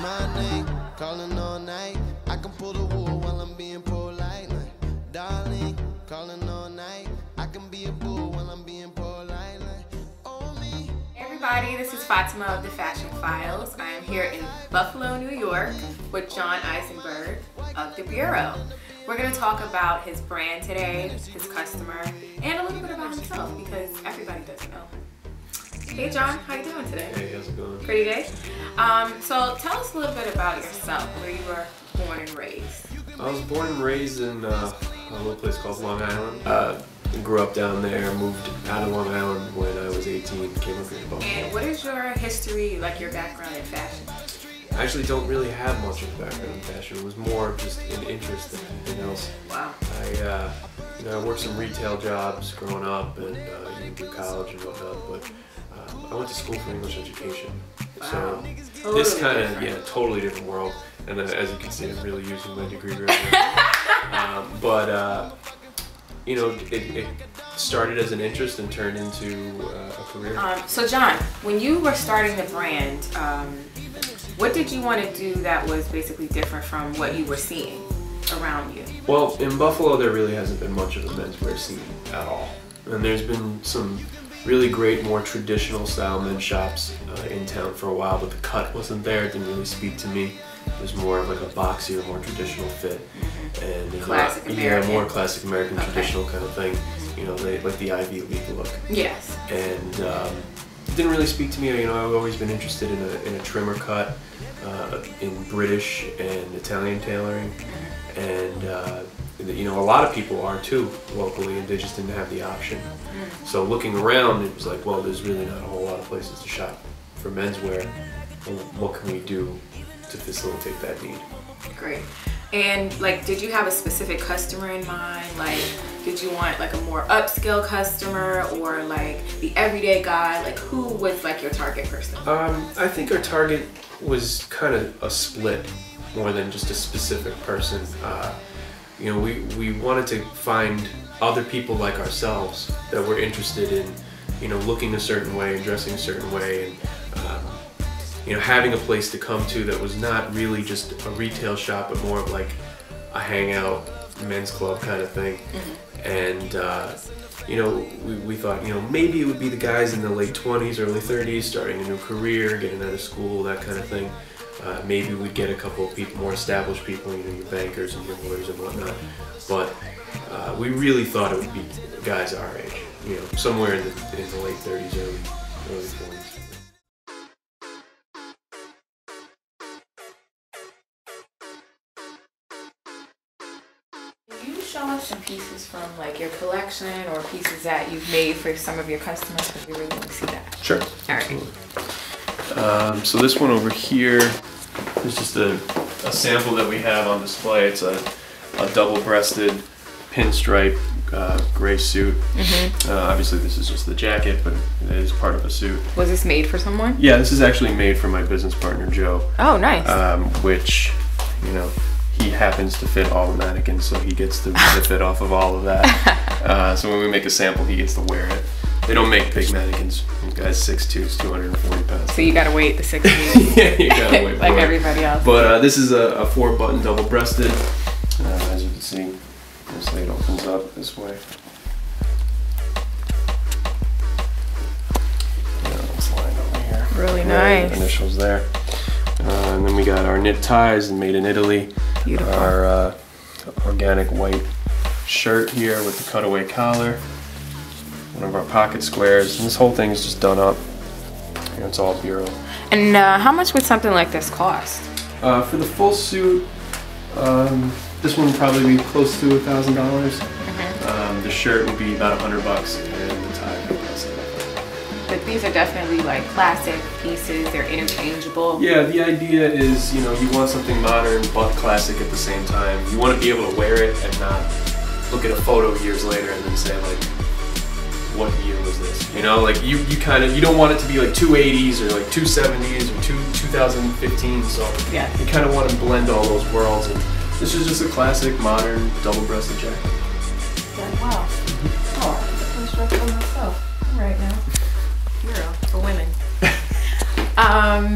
my name, calling all night. I can pull the wool while I'm being polite. Like, darling, calling all night. I can be a bull while I'm being polite. Like, oh me. Hey everybody, this is Fatima of the Fashion Files. I am here in Buffalo, New York with John Eisenberg of the Bureau. We're going to talk about his brand today, his customer, and a little bit about himself because everybody doesn't know. Hey John, how you doing today? Hey, how's it going? Pretty good. So tell us a little bit about yourself, where you were born and raised. I was born and raised in a little place called Long Island. Grew up down there, moved out of Long Island when I was 18, came up here to Buffalo. And what is your history, like your background in fashion? I actually don't really have much of a background in fashion. It was more just an interest than anything else. Wow. I worked some retail jobs growing up and even through college and whatnot, but I went to school for English education. Wow. So this kind of, totally different world. And then, as you can see, I'm really using my degree right now. It started as an interest and turned into a career. So John, when you were starting the brand, what did you want to do that was basically different from what you were seeing around you? Well, in Buffalo, there really hasn't been much of a menswear scene at all. And there's been some really great, more traditional style men's shops in town for a while, but the cut wasn't there. It didn't really speak to me. It was more of like a boxier, more traditional fit. And classic American. Yeah, more classic American traditional kind of thing. You know, like the Ivy League look. Yes. And it didn't really speak to me. You know, I've always been interested in a trimmer cut, in British and Italian tailoring, and a lot of people are too locally, and they just didn't have the option. So looking around, it was like, well, there's really not a whole lot of places to shop for menswear. What can we do to facilitate that need? Great. And like, did you have a specific customer in mind? Like, did you want like a more upscale customer or like the everyday guy? Like, who was like your target person? I think our target was kind of a split more than just a specific person. We wanted to find other people like ourselves that were interested in, looking a certain way and dressing a certain way, and having a place to come to that was not really just a retail shop, but more of like a hangout, men's club kind of thing. And we thought, maybe it would be the guys in the late 20s, early 30s, starting a new career, getting out of school, that kind of thing. Maybe we'd get a couple of people, more established people, your bankers and your lawyers and whatnot. But we really thought it would be guys our age, somewhere in the late 30s, early 40s. Can you show us some pieces from like your collection or pieces that you've made for some of your customers? Because we really want to see that. Sure. All right. So this one over here is just a sample that we have on display. It's a double-breasted pinstripe gray suit. Obviously this is just the jacket, but it is part of a suit. Was this made for someone? Yeah, this is actually made for my business partner Joe. Oh, nice. Which, he happens to fit all the mannequins, so he gets the benefit off of all of that. So when we make a sample, he gets to wear it. They don't make big mannequins. This guy's 6'2", is 240 pounds. So you gotta wait the 6 weeks. Yeah, you gotta wait. Like everybody else. But this is a 4-button double-breasted. As you can see, this it opens up this way. It's lined over here. Really nice. Initials there. And then we got our knit ties made in Italy. Beautiful. Our organic white shirt here with the cutaway collar. One of our pocket squares. And this whole thing is just done up. It's all Bureau. And how much would something like this cost? For the full suit, this one would probably be close to $1,000. The shirt would be about $100, and the tie would be about $700. But these are definitely like classic pieces. They're interchangeable. Yeah, the idea is, you want something modern but classic at the same time. You want to be able to wear it and not look at a photo years later and then say like, what year was this? You don't want it to be like 280s or like 270s or 2015. So yeah, you kind of want to blend all those worlds. And this is just a classic, modern, double-breasted jacket. Wow. Oh, I just want to dress for myself right now. Bureau for women.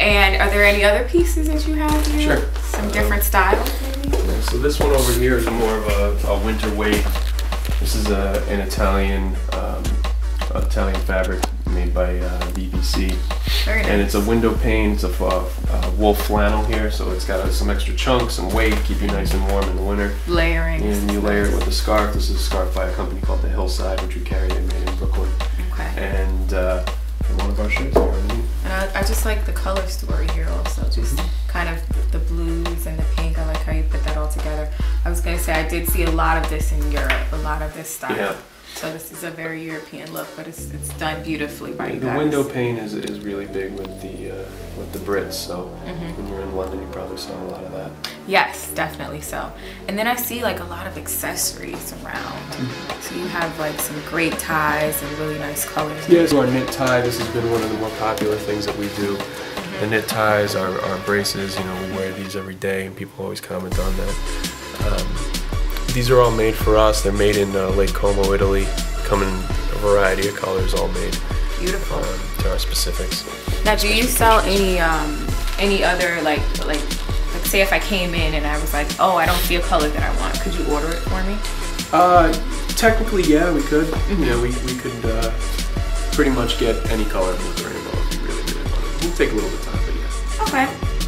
And are there any other pieces that you have here? Sure. Some different styles, maybe? Yeah, so this one over here is more of a winter weight. This is an Italian fabric made by BBC. Very nice. And it's a window pane. It's a wool flannel here, so it's got some extra chunks, some weight, keep you nice and warm in the winter. Layering. And you layer it with a scarf. This is a scarf by a company called the Hillside, which we carry. They made in Brooklyn. Okay. And one of our shirts here. And I just like the color story here also, just kind of the blues and the pink. I like how you put that all together. I was gonna say I did see a lot of this in Europe, a lot of this style. Yeah. So this is a very European look, but it's done beautifully by you The guys. window pane is really big with the Brits, so when you're in London you probably saw a lot of that. Yes, definitely so. And then I see like a lot of accessories around. So you have like some great ties and really nice colors. Yeah, so our knit tie, this has been one of the more popular things that we do. The knit ties, our braces, you know, we wear these every day and people always comment on that. These are all made for us. They're made in Lake Como, Italy. Come in a variety of colors, all made Beautiful. To our specifics. Now, do you sell any other like say if I came in and I was like, oh, I don't see a color that I want, could you order it for me? Technically, yeah, we could. You know, we could pretty much get any color with the rainbow if you really wanted. It'll take a little bit of time, but yeah. Okay.